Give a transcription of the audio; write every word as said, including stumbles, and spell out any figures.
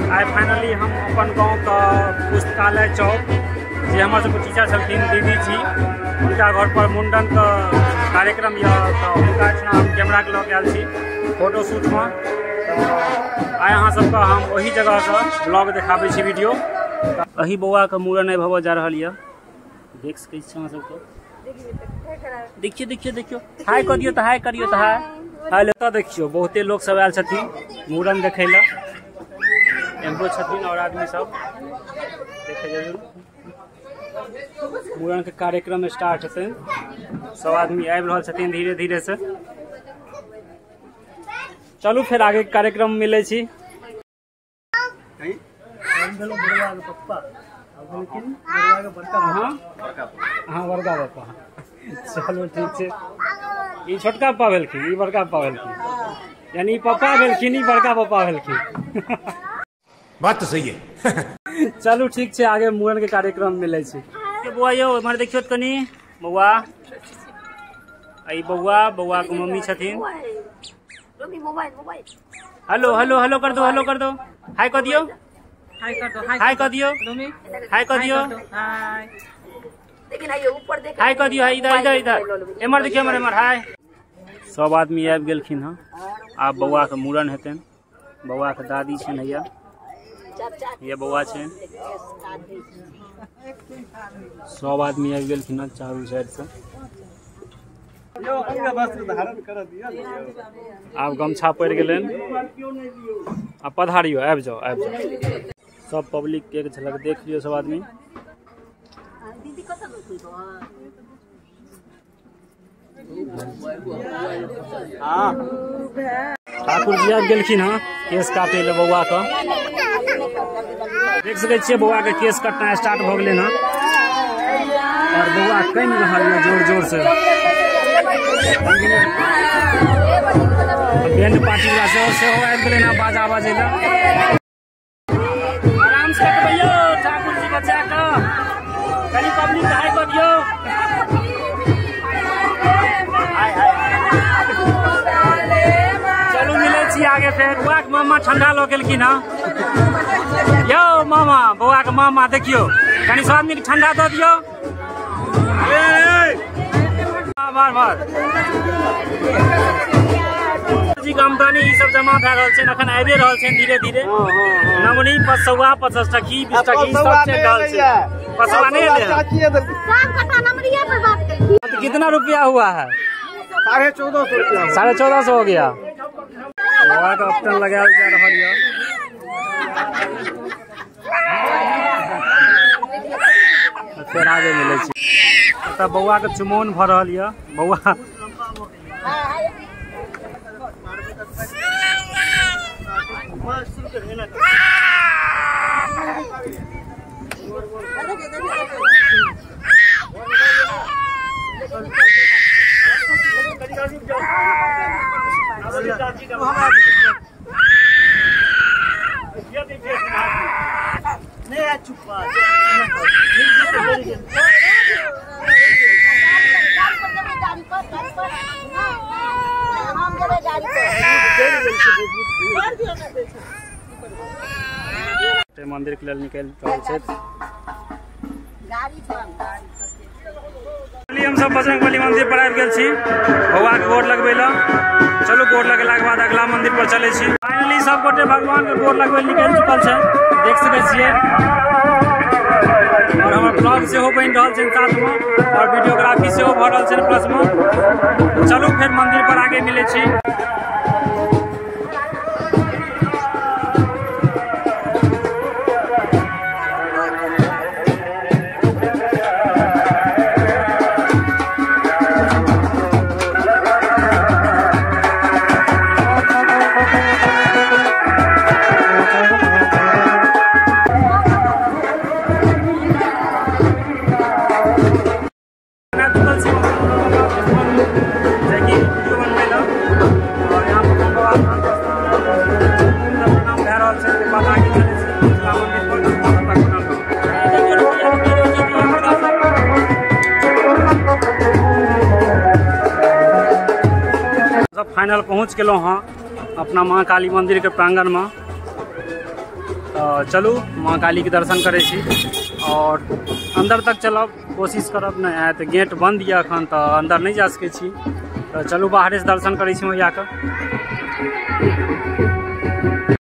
आइ finally हम अपन गाँव का पुस्तकालय चौक जे हमारे सबके टीचर छलखिन दीदी जी उनका घर पर मुंडन का कार्यक्रम या तो उनका हम कैमरा के लग आयल छी फोटो शूट में। आइ अहाँ सबके हम वही जगह से ब्लॉग देखाबै छी वीडियो। अही बौआ के मूड़न आइ भऽ जा रहल यऽ, देख सकै छी अहाँ सबके। देखियो देखियो देखियो हाय कर दियो तो हाय करियो तो हाय हाय तो देखियो बहुते लोग सब आयल छथिन मूड़न देखै ला, एम्बो छथिन और आदमी सब देखे जरूर। मूड़न के कार्यक्रम स्टार्ट हेतै, सब आदमी आबि रहल छथिन धीरे धीरे से। चलू फिर आगे के कार्यक्रम मिले छी। हाँ बड़का पापा, चलो ठीक है। ई छोटका पापा भेलखिन, ई बड़का पापा भेलखिन, यानी पापा भेलखिन ई बड़का पापा भेलखिन। बात तो सही है। चलू ठीक है, आगे मूड़न के कार्यक्रम मिले छी। बउआ यो इमहर देखियो कनी बउआ, आई बउआ बउआ के मम्मी छथिन। हेलो हेलो हेलो कर दो, हेलो कर दो, हाय कर दियो, हाय कर दो, हाय कर दियो, हाय कर दियो, हाय ऊपर देख, हाय कर दियो, हाय इधर इधर इधर एमर देखियो एमर एमर हाय। सब आदमी आबि गेलखिन हँ, आब बउआ के मूड़न हेतनि। बउआ के दादी छनि हैया, ये बउआ छनि। सब आदमी आबि गेलखिन हँ चारू साइड से। आब गमछा पड़ि गेलनि, आ पधारियो, आबि जाओ आबि जाओ। सब पब्लिक के एक झलक देख लियो सब आदमी। ठाकुर जी आबि गेलखिन हँ केस काटे ले बउआ के। देख सकै छियै बउआ के केस कटना स्टार्ट भऽ गेलै हँ, और बउआ कनि रहल है जोर जोर से। बैंड पार्टी वाला सेहो सेहो आबि गेलै हँ बाजा बजे ला। आराम से कटबैयो ठाकुर जी बचा कऽ, कनि पब्लिक हाय कऽ दियौ। हाय हाय चलू मिलै छी आगे फेर। बउआ के मामा ठंडा लऽ गेलखिन हँ। यो मामा, बउआ के मामा देखियो कनि सब आदमी के ठंडा दऽ दियौ। बार बार जी के आमदनी ई सब जमा भए रहल छै, अखन आबि रहल छै धीरे धीरे। नमनी पचसौआ पचास टकी बीस टकी सब चलि रहल छै। पचसौआ नहीं ले, कितना रुपया हुआ है? साढ़े चौदह सौ रुपया। साढ़े चौदह सौ हो गया। बउआ के अपटन लगायल जा रहल यऽ। फिर आगे मिले छी। तब बउआ के चुमौन भऽ रहल यऽ। बउआ मंदिर के लेल निकल रहल छै। हम सब बजरंगबली मंदिर पर आबि गेल छी बउआ के गोर लगबै ला। चलू गोर लगेला के बाद अगला मंदिर पर चले छी। फाइनली सब गोटे भगवान के गोर लगबै निकल चुकल छै, देख सकै छियै। और हमर ब्लॉग सेहो बनि रहल छै साथ में, और वीडियोग्राफी सेहो भऽ रहल छै प्लस में। चलू फिर मंदिर पर आगे मिले छी। फाइनल पहुँच गए हाँ अपना माँ काली मंदिर के प्रांगण में। तो चलू माँ काली के दर्शन करे छी और अंदर तक चलब, कोशिश करब नहीं है तो गेट बंद ये अखन तो अंदर नहीं जा सके छी। तो चलू बाहर से दर्शन करे छी मैया के।